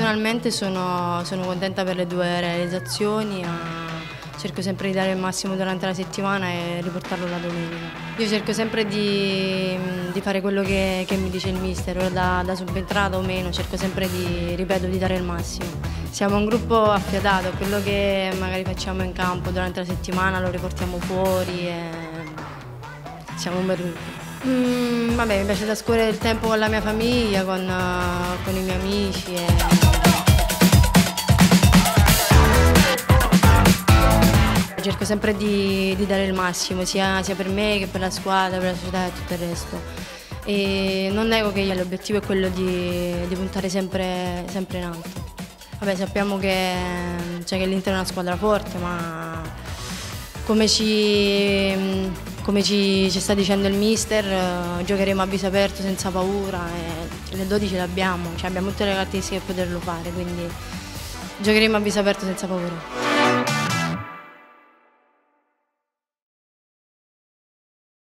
Personalmente sono contenta per le due realizzazioni, cerco sempre di dare il massimo durante la settimana e riportarlo la domenica. Io cerco sempre di fare quello che mi dice il mister, ora da subentrata o meno, cerco sempre ripeto, di dare il massimo. Siamo un gruppo affiatato, quello che magari facciamo in campo durante la settimana lo riportiamo fuori e siamo un bel gruppo. Vabbè, mi piace trascorrere il tempo con la mia famiglia, con i miei amici. Cerco sempre di dare il massimo, sia per me che per la squadra, per la società e tutto il resto. E non nego che l'obiettivo è quello di puntare sempre in alto. Vabbè, sappiamo che l'Inter è una squadra forte, ma come ci sta dicendo il mister, giocheremo a viso aperto senza paura e le 12 le abbiamo, abbiamo tutte le caratteristiche per poterlo fare, quindi giocheremo a viso aperto senza paura.